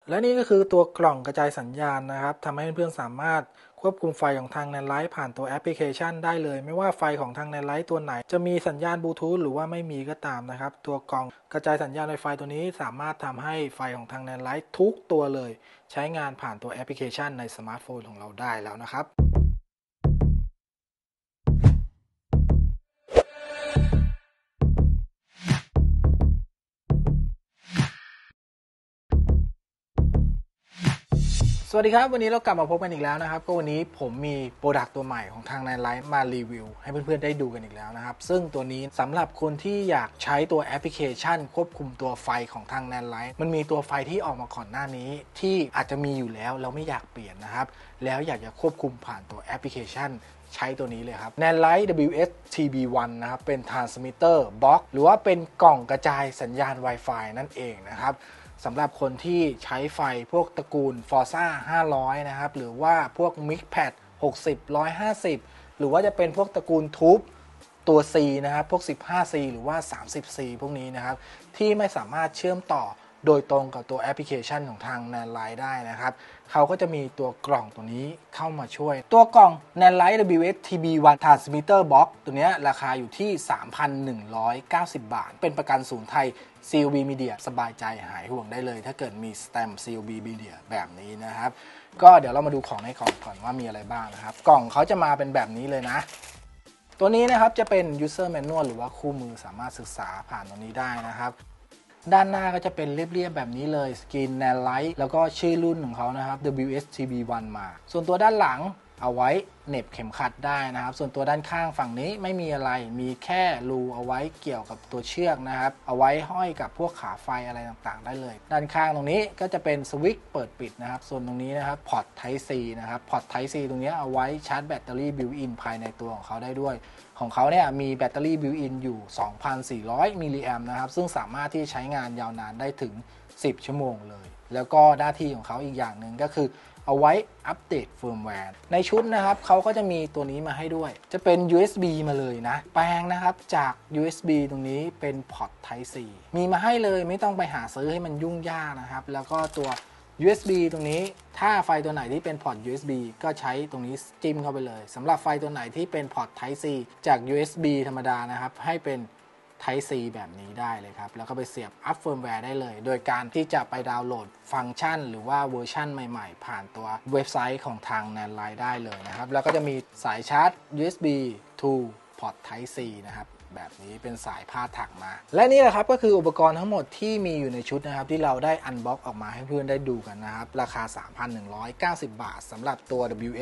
และนี่ก็คือตัวกล่องกระจายสัญญาณนะครับทำให้เพื่อนๆสามารถควบคุมไฟของทาง NAND ผ่านตัวแอปพลิเคชันได้เลยไม่ว่าไฟของทาง NAND ตัวไหนจะมีสัญญาณบลูทูธหรือว่าไม่มีก็ตามนะครับตัวกล่องกระจายสัญญาณ Wi-Fi ตัวนี้สามารถทำให้ไฟของทาง NAND ทุกตัวเลยใช้งานผ่านตัวแอปพลิเคชันในสมาร์ทโฟนของเราได้แล้วนะครับสวัสดีครับวันนี้เรากลับมาพบกันอีกแล้วนะครับก็วันนี้ผมมีโปรดักต์ตัวใหม่ของทาง NAND มารีวิวให้เพื่อนๆได้ดูกันอีกแล้วนะครับซึ่งตัวนี้สำหรับคนที่อยากใช้ตัวแอปพลิเคชันควบคุมตัวไฟของทาง NAND มันมีตัวไฟที่ออกมาก่อนหน้านี้ที่อาจจะมีอยู่แล้วเราไม่อยากเปลี่ยนนะครับแล้วอยากจะควบคุมผ่านตัวแอปพลิเคชันใช้ตัวนี้เลยครับ NAND WS-TB1 นะครับเป็น Transmitter Box หรือว่าเป็นกล่องกระจายสัญญาณ Wi-Fi นั่นเองนะครับสำหรับคนที่ใช้ไฟพวกตระกูล Forza 500 นะครับหรือว่าพวก Mixpad 60 150 หรือว่าจะเป็นพวกตระกูลทูบตัว C นะครับพวก 15C หรือว่า 30C พวกนี้นะครับที่ไม่สามารถเชื่อมต่อโดยตรงกับตัวแอปพลิเคชันของทาง NAND ได้นะครับเขาก็จะมีตัวกล่องตัวนี้เข้ามาช่วยตัวกล่อง NAND WS-TB1 Transmitter Box ตัวนี้ราคาอยู่ที่ 3,190 บาทเป็นประกันศูนย์ไทย COB Media สบายใจหายห่วงได้เลยถ้าเกิดมีสแตมป์ COB Media แบบนี้นะครับก็เดี๋ยวเรามาดูของในกล่องก่อนว่ามีอะไรบ้างนะครับกล่องเขาจะมาเป็นแบบนี้เลยนะตัวนี้นะครับจะเป็น user manual หรือว่าคู่มือสามารถศึกษาผ่านตรงนี้ได้นะครับด้านหน้าก็จะเป็นเรียบๆแบบนี้เลยสกรีน NAND Lite แล้วก็ชื่อรุ่นของเขานะครับ WS-TB1 มาส่วนตัวด้านหลังเอาไว้เหน็บเข็มขัดได้นะครับส่วนตัวด้านข้างฝั่งนี้ไม่มีอะไรมีแค่รูเอาไว้เกี่ยวกับตัวเชือกนะครับเอาไว้ห้อยกับพวกขาไฟอะไรต่างๆได้เลยด้านข้างตรงนี้ก็จะเป็นสวิตช์เปิดปิดนะครับส่วนตรงนี้นะครับพอร์ต Type C นะครับพอร์ต Type C ตรงนี้เอาไว้ชาร์จแบตเตอรี่บิวอินภายในตัวของเขาได้ด้วยของเขาเนี่ยมีแบตเตอรี่บิวอินอยู่ 2,400 มิลลิแอมป์นะครับซึ่งสามารถที่ใช้งานยาวนานได้ถึง10 ชั่วโมงเลยแล้วก็หน้าที่ของเขาอีกอย่างหนึ่งก็คือเอาไว้อัปเดตเฟิร์มแวร์ในชุดนะครับเขาก็จะมีตัวนี้มาให้ด้วยจะเป็น USB มาเลยนะแปลงนะครับจาก USB ตรงนี้เป็นพอร์ต Type C มีมาให้เลยไม่ต้องไปหาซื้อให้มันยุ่งยากนะครับแล้วก็ตัว USB ตรงนี้ถ้าไฟตัวไหนที่เป็นพอร์ต USB ก็ใช้ตรงนี้จิ้มเข้าไปเลยสำหรับไฟตัวไหนที่เป็นพอร์ต Type C จาก USB ธรรมดานะครับให้เป็น Type C แบบนี้ได้เลยครับแล้วก็ไปเสียบอัพเฟิร์มแวร์ได้เลยโดยการที่จะไปดาวน์โหลดฟังก์ชันหรือว่าเวอร์ชันใหม่ๆผ่านตัวเว็บไซต์ของทาง NAND ได้เลยนะครับแล้วก็จะมีสายชาร์จ USB to พอร์ต Type C นะครับแบบนี้เป็นสายพาดถักมาและนี่แหละครับก็คืออุปกรณ์ทั้งหมดที่มีอยู่ในชุดนะครับที่เราได้อันบ็อกออกมาให้เพื่อนได้ดูกันนะครับราคา 3,190 บาทสำหรับตัว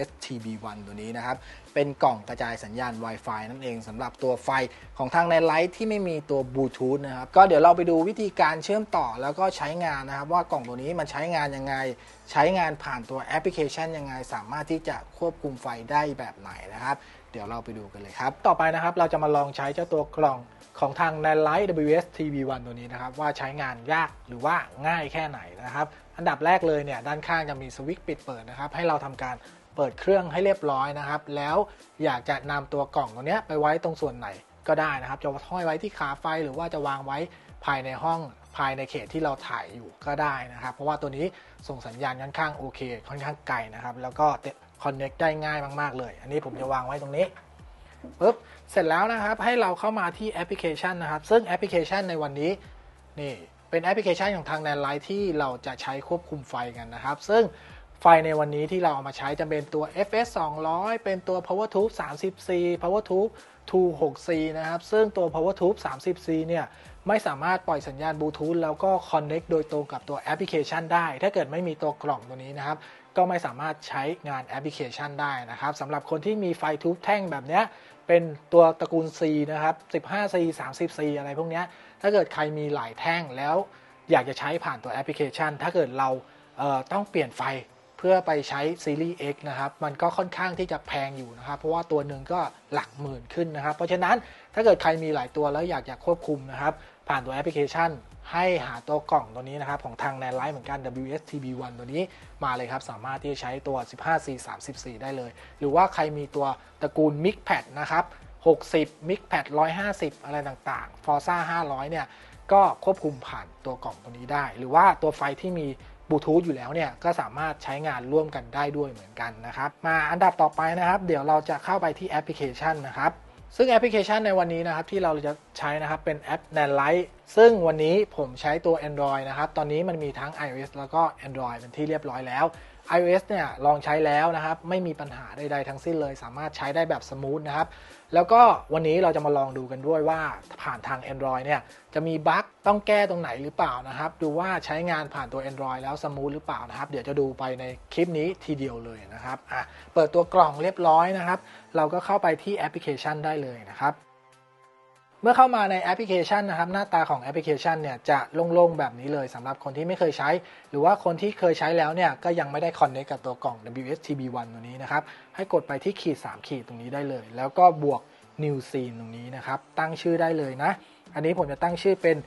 WS-TB1 ตัวนี้นะครับเป็นกล่องกระจายสัญญาณ Wi-Fi นั่นเองสำหรับตัวไฟของทาง NAND Lite ที่ไม่มีตัวบลูทูธนะครับก็เดี๋ยวเราไปดูวิธีการเชื่อมต่อแล้วก็ใช้งานนะครับว่ากล่องตัวนี้มันใช้งานยังไงใช้งานผ่านตัวแอปพลิเคชันยังไงสามารถที่จะควบคุมไฟได้แบบไหนนะครับเดี๋ยวเราไปดูกันเลยครับต่อไปนะครับเราจะมาลองใช้เจ้าตัวกล่องของทาง NAND Lite WS-TB1 ตัวนี้นะครับว่าใช้งานยากหรือว่าง่ายแค่ไหนนะครับอันดับแรกเลยเนี่ยด้านข้างจะมีสวิตช์ปิดเปิดนะครับให้เราทำการเปิดเครื่องให้เรียบร้อยนะครับแล้วอยากจะนำตัวกล่องตัวนี้ไปไว้ตรงส่วนไหนก็ได้นะครับจะห้อยไว้ที่ขาไฟหรือว่าจะวางไว้ภายในห้องภายในเขตที่เราถ่ายอยู่ก็ได้นะครับเพราะว่าตัวนี้ส่งสัญญาณค่อนข้างโอเคค่อนข้างไกลนะครับแล้วก็คอนเนคได้ง่ายมากๆเลยอันนี้ผมจะวางไว้ตรงนี้ปุ๊บเสร็จแล้วนะครับให้เราเข้ามาที่แอปพลิเคชันนะครับซึ่งแอปพลิเคชันในวันนี้นี่เป็นแอปพลิเคชันของทาง NAND Lite ที่เราจะใช้ควบคุมไฟกันนะครับซึ่งไฟในวันนี้ที่เราเอามาใช้จะเป็นตัว FS 200เป็นตัว Power Tube 30C Power Tube 26C นะครับซึ่งตัว Power Tube 30C เนี่ยไม่สามารถปล่อยสัญญาณบลูทูธแล้วก็คอนเนคโดยตรงกับตัวแอปพลิเคชันได้ถ้าเกิดไม่มีตัวกล่องตัวนี้นะครับก็ไม่สามารถใช้งานแอปพลิเคชันได้นะครับสำหรับคนที่มีไฟทูบแท่งแบบนี้เป็นตัวตระกูล C นะครับ 15C 30C อะไรพวกนี้ถ้าเกิดใครมีหลายแท่งแล้วอยากจะใช้ผ่านตัวแอปพลิเคชันถ้าเกิดเราต้องเปลี่ยนไฟเพื่อไปใช้ซีรีส์ X นะครับมันก็ค่อนข้างที่จะแพงอยู่นะครับเพราะว่าตัวหนึ่งก็หลักหมื่นขึ้นนะครับเพราะฉะนั้นถ้าเกิดใครมีหลายตัวแล้วอยากจะควบคุมนะครับผ่านตัวแอปพลิเคชันให้หาตัวกล่องตัวนี้นะครับของทาง NAND Lite เหมือนกัน WS-TB1 ตัวนี้มาเลยครับสามารถที่จะใช้ตัว 15C 30C ได้เลยหรือว่าใครมีตัวตระกูล Mixpad นะครับ60 Mixpad 150อะไรต่างๆ Forza 500เนี่ยก็ควบคุมผ่านตัวกล่องตัวนี้ได้หรือว่าตัวไฟที่มีบลูทูธอยู่แล้วเนี่ยก็สามารถใช้งานร่วมกันได้ด้วยเหมือนกันนะครับมาอันดับต่อไปนะครับเดี๋ยวเราจะเข้าไปที่แอปพลิเคชันนะครับซึ่งแอปพลิเคชันในวันนี้นะครับที่เราจะใช้นะครับเป็นแอป Nanlite ซึ่งวันนี้ผมใช้ตัว Android นะครับตอนนี้มันมีทั้ง iOS แล้วก็ Android เป็นที่เรียบร้อยแล้ว iOS เนี่ยลองใช้แล้วนะครับไม่มีปัญหาใดๆทั้งสิ้นเลยสามารถใช้ได้แบบสมูทนะครับแล้วก็วันนี้เราจะมาลองดูกันด้วยว่าผ่านทาง Android เนี่ยจะมีบั๊กต้องแก้ตรงไหนหรือเปล่านะครับดูว่าใช้งานผ่านตัว Android แล้วสมูทหรือเปล่านะครับเดี๋ยวจะดูไปในคลิปนี้ทีเดียวเลยนะครับเปิดตัวกล่องเรียบร้อยนะครับเราก็เข้าไปที่แอปพลิเคชันได้เลยนะครับเมื่อเข้ามาในแอปพลิเคชันนะครับหน้าตาของแอปพลิเคชันเนี่ยจะโล่งๆแบบนี้เลยสำหรับคนที่ไม่เคยใช้หรือว่าคนที่เคยใช้แล้วเนี่ยก็ยังไม่ได้คอนเนคกับตัวกล่อง WSTB1 ตัวนี้นะครับให้กดไปที่ขีด3ขีดตรงนี้ได้เลยแล้วก็บวก New Scene ตรงนี้นะครับตั้งชื่อได้เลยนะอันนี้ผมจะตั้งชื่อเป็น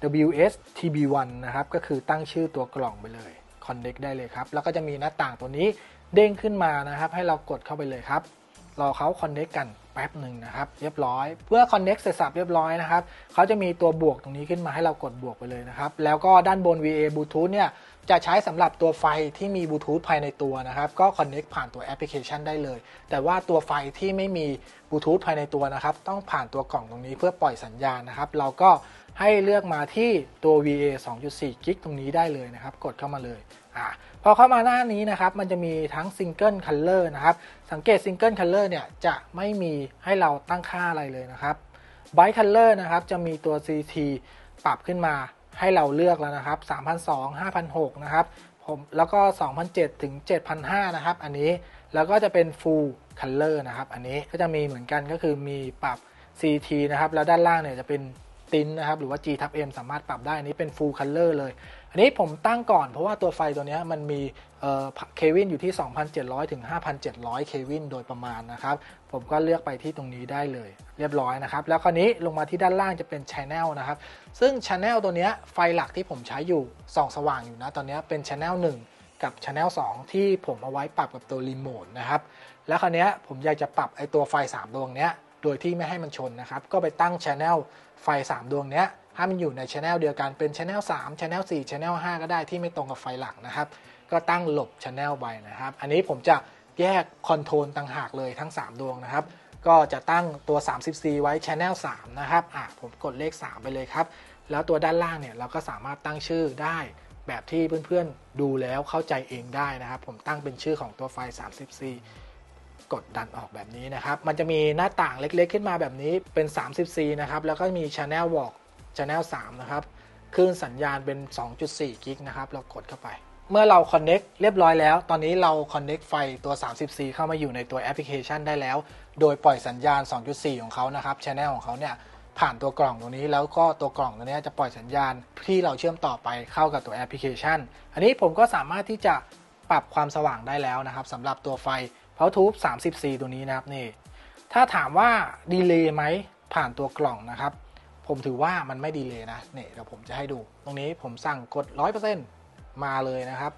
WSTB1 นะครับก็คือตั้งชื่อตัวกล่องไปเลยคอนเนคได้เลยครับแล้วก็จะมีหน้าต่างตัวนี้เด้งขึ้นมานะครับให้เรากดเข้าไปเลยครับรอเขาคอนเนคกันแป๊บหนึ่งนะครับเรียบร้อยเพื่อคอนเนคเสร็จสับเรียบร้อยนะครับเขาจะมีตัวบวกตรงนี้ขึ้นมาให้เรากดบวกไปเลยนะครับแล้วก็ด้านบน VA Bluetooth เนี่ยจะใช้สำหรับตัวไฟที่มีบลูทูธภายในตัวนะครับก็คอนเนคผ่านตัวแอปพลิเคชันได้เลยแต่ว่าตัวไฟที่ไม่มีบลูทูธภายในตัวนะครับต้องผ่านตัวกล่องตรงนี้เพื่อปล่อยสัญญาณนะครับเราก็ให้เลือกมาที่ตัว VA 2.4 กิกตรงนี้ได้เลยนะครับกดเข้ามาเลยพอเข้ามาหน้านี้นะครับมันจะมีทั้ง Single Color นะครับสังเกต Single Color เนี่ยจะไม่มีให้เราตั้งค่าอะไรเลยนะครับ Bright Color นะครับจะมีตัว CT ปรับขึ้นมาให้เราเลือกแล้วนะครับ3,200 5,600 นะครับแล้วก็2,700 ถึง 7,500 นะครับอันนี้แล้วก็จะเป็น Full Color นะครับอันนี้ก็จะมีเหมือนกันก็คือมีปรับ CT นะครับแล้วด้านล่างเนี่ยจะเป็นตินนะครับหรือว่า G/M สามารถปรับได้อันนี้เป็น Full Color เลยอันนี้ผมตั้งก่อนเพราะว่าตัวไฟตัวนี้มันมีเควินอยู่ที่ 2,700 ถึง 5,700 เควินโดยประมาณนะครับผมก็เลือกไปที่ตรงนี้ได้เลยเรียบร้อยนะครับแล้วคราวนี้ลงมาที่ด้านล่างจะเป็น Channel นะครับซึ่ง Channel ตัวนี้ไฟหลักที่ผมใช้อยู่ส่องสว่างอยู่นะตอนนี้เป็น Channel 1 กับ Channel 2 ที่ผมเอาไว้ปรับกับตัวรีโมทนะครับแล้วคราวนี้ผมอยากจะปรับไอตัวไฟ3ดวงเนี้ยโดยที่ไม่ให้มันชนนะครับก็ไปตั้ง Channel ไฟ3ดวงเนี้ยถ้ามันอยู่ใน Channel เดียวกันเป็น Channel 3 Channel 4 Channel 5 ก็ได้ที่ไม่ตรงกับไฟหลักนะครับก็ตั้งหลบ Channel ไปนะครับอันนี้ผมจะแยกคอนโทรลต่างหากเลยทั้ง3ดวงนะครับก็จะตั้งตัว 30C ไว้ Channel 3 นะครับผมกดเลข3ไปเลยครับแล้วตัวด้านล่างเนี่ยเราก็สามารถตั้งชื่อได้แบบที่เพื่อนๆดูแล้วเข้าใจเองได้นะครับผมตั้งเป็นชื่อของตัวไฟ 30C กดดันออกแบบนี้นะครับมันจะมีหน้าต่างเล็กๆขึ้นมาแบบนี้เป็น 30C นะครับแล้วก็มี Channel บอก Channel 3 นะครับคลื่นสัญญาณเป็น 2.4 กิกนะครับเรากดเข้าไปเมื่อเรา Connect เรียบร้อยแล้วตอนนี้เรา Connect ไฟตัว 30C เข้ามาอยู่ในตัวแอปพลิเคชันได้แล้วโดยปล่อยสัญญาณ 2.4 ของเขานะครับ Channel ของเขาเนี่ยผ่านตัวกล่องตรงนี้แล้วก็ตัวกล่องตัวนี้จะปล่อยสัญญาณที่เราเชื่อมต่อไปเข้ากับตัวแอปพลิเคชันอันนี้ผมก็สามารถที่จะปรับความสว่างได้แล้วนะครับสำหรับตัวไฟ Bluetooth 30C ตัวนี้นะครับนี่ถ้าถามว่าดีเลย์ไหมผ่านตัวกล่องนะครับผมถือว่ามันไม่ดีเลย์นะเนี่ยเดี๋ยวผมจะให้ดูตรงนี้ผมสั่งกด 100% มาเลยนะครับ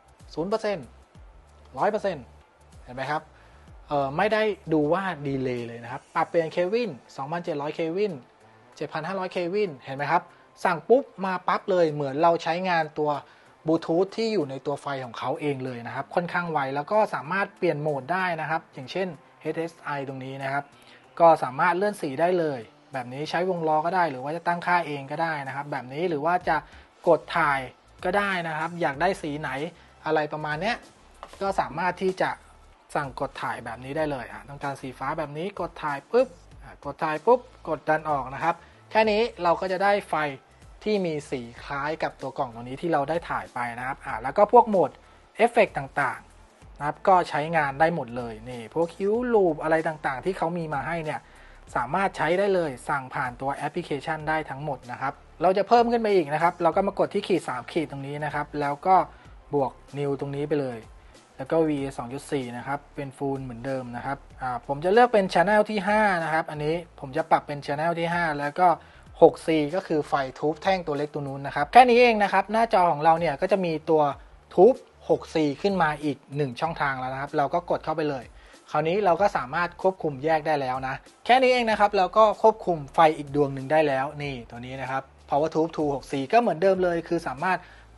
0% 100% เห็นไหมครับไม่ได้ดูว่าดีเลย์เลยนะครับปรับเปลี่ยนเควิน 2,700 เควิน 7,500 เควินเห็นไหมครับสั่งปุ๊บมาปั๊บเลยเหมือนเราใช้งานตัวบลูทูธที่อยู่ในตัวไฟของเขาเองเลยนะครับค่อนข้างไวแล้วก็สามารถเปลี่ยนโหมดได้นะครับอย่างเช่น HSI ตรงนี้นะครับก็สามารถเลื่อนสีได้เลยแบบนี้ใช้วงล้อก็ได้หรือว่าจะตั้งค่าเองก็ได้นะครับแบบนี้หรือว่าจะกดถ่ายก็ได้นะครับอยากได้สีไหนอะไรประมาณนี้ก็สามารถที่จะสั่งกดถ่ายแบบนี้ได้เลยต้องการสีฟ้าแบบนี้กดถ่ายปุ๊บกดถ่ายปุ๊บกดดันออกนะครับแค่นี้เราก็จะได้ไฟที่มีสีคล้ายกับตัวกล่องตัวนี้ที่เราได้ถ่ายไปนะครับแล้วก็พวกโหมดเอฟเฟกต์ต่างๆนะครับก็ใช้งานได้หมดเลยนี่พวกคิ้วลูปอะไรต่างๆที่เขามีมาให้เนี่ยสามารถใช้ได้เลยสั่งผ่านตัวแอปพลิเคชันได้ทั้งหมดนะครับเราจะเพิ่มขึ้นไปอีกนะครับเราก็มากดที่ขีด3ขีดตรงนี้นะครับแล้วก็บวก New ตรงนี้ไปเลยแล้วก็ VA 2.4 นะครับเป็น Full เหมือนเดิมนะครับผมจะเลือกเป็น Channel ที่5นะครับอันนี้ผมจะปรับเป็น Channel ที่5แล้วก็ 6C ก็คือไฟทูบแท่งตัวเล็กตัวนู้นนะครับแค่นี้เองนะครับหน้าจอของเราเนี่ยก็จะมีตัวทูบ 6C ขึ้นมาอีก1ช่องทางแล้วนะครับเราก็กดเข้าไปเลยคราวนี้เราก็สามารถควบคุมแยกได้แล้วนะแค่นี้เองนะครับเราก็ควบคุมไฟอีกดวงหนึ่งได้แล้วนี่ตัวนี้นะครับ Power Tube 2 6C ก็เหมือนเดิมเลยคือสามารถ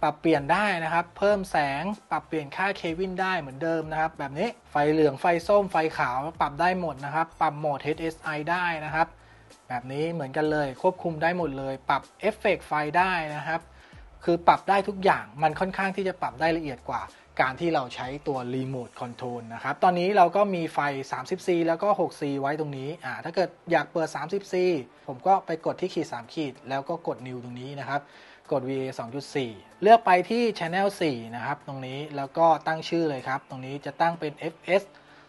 ปรับเปลี่ยนได้นะครับเพิ่มแสงปรับเปลี่ยนค่าเควินได้เหมือนเดิมนะครับแบบนี้ไฟเหลืองไฟส้มไฟขาวปรับได้หมดนะครับปรับโหมด HSI ได้นะครับแบบนี้เหมือนกันเลยควบคุมได้หมดเลยปรับเอฟเฟกต์ไฟได้นะครับคือปรับได้ทุกอย่างมันค่อนข้างที่จะปรับได้ละเอียดกว่าการที่เราใช้ตัวรีโมทคอนโทรลนะครับตอนนี้เราก็มีไฟ 30C แล้วก็ 6C ไว้ตรงนี้ถ้าเกิดอยากเปิด 30C ผมก็ไปกดที่ขีด3ขีดแล้วก็กด New ตรงนี้นะครับกด VA 2.4 เลือกไปที่ Channel 4 นะครับตรงนี้แล้วก็ตั้งชื่อเลยครับตรงนี้จะตั้งเป็น FS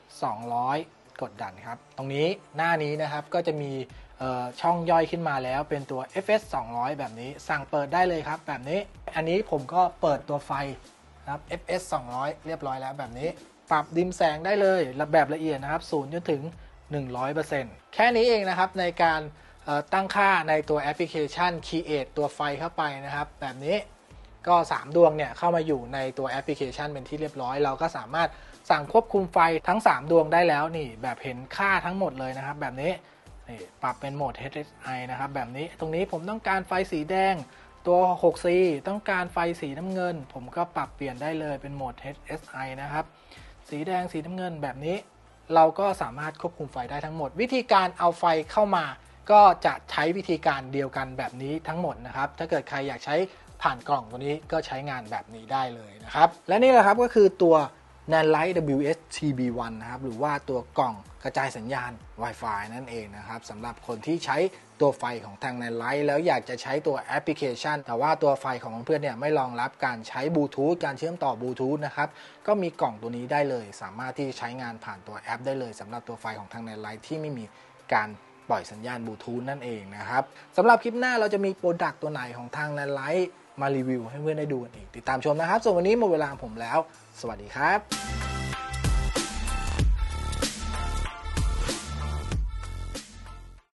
200 กดดันครับตรงนี้หน้านี้นะครับก็จะมีช่องย่อยขึ้นมาแล้วเป็นตัว FS 200 แบบนี้สั่งเปิดได้เลยครับแบบนี้อันนี้ผมก็เปิดตัวไฟนะครับ FS 200 เรียบร้อยแล้วแบบนี้ปรับดิมแสงได้เลยแบบละเอียดนะครับ0จนถึง 100% แค่นี้เองนะครับในการตั้งค่าในตัวแอปพลิเคชัน Create ตัวไฟเข้าไปนะครับแบบนี้ก็3ดวงเนี่ยเข้ามาอยู่ในตัวแอปพลิเคชันเป็นที่เรียบร้อยเราก็สามารถสั่งควบคุมไฟทั้ง3ดวงได้แล้วนี่แบบเห็นค่าทั้งหมดเลยนะครับแบบนี้นี่ปรับเป็นโหมด HSI นะครับแบบนี้ตรงนี้ผมต้องการไฟสีแดงตัว 6C ต้องการไฟสีน้ำเงินผมก็ปรับเปลี่ยนได้เลยเป็นโหมด HSI นะครับสีแดงสีน้ำเงินแบบนี้เราก็สามารถควบคุมไฟได้ทั้งหมดวิธีการเอาไฟเข้ามาก็จะใช้วิธีการเดียวกันแบบนี้ทั้งหมดนะครับถ้าเกิดใครอยากใช้ผ่านกล่องตัวนี้ก็ใช้งานแบบนี้ได้เลยนะครับและนี่แหละครับก็คือตัว Nanlite WS-TB1 นะครับหรือว่าตัวกล่องกระจายสัญญาณ Wi-Fi นั่นเองนะครับสำหรับคนที่ใช้ตัวไฟของทาง Nanlite แล้วอยากจะใช้ตัวแอปพลิเคชันแต่ว่าตัวไฟของเพื่อนเนี่ยไม่รองรับการใช้บลูทูธการเชื่อมต่อบลูทูธนะครับก็มีกล่องตัวนี้ได้เลยสามารถที่ใช้งานผ่านตัวแอปได้เลยสำหรับตัวไฟของทาง Nanlite ที่ไม่มีการปล่อยสัญญาณบลูทูธนั่นเองนะครับสำหรับคลิปหน้าเราจะมีโปรดักต์ตัวไหนของทาง Nanlite มารีวิวให้เพื่อนได้ดูกันอีกติดตามชมนะครับส่วนวันนี้หมดเวลาของผมแล้วสวัสดีครับ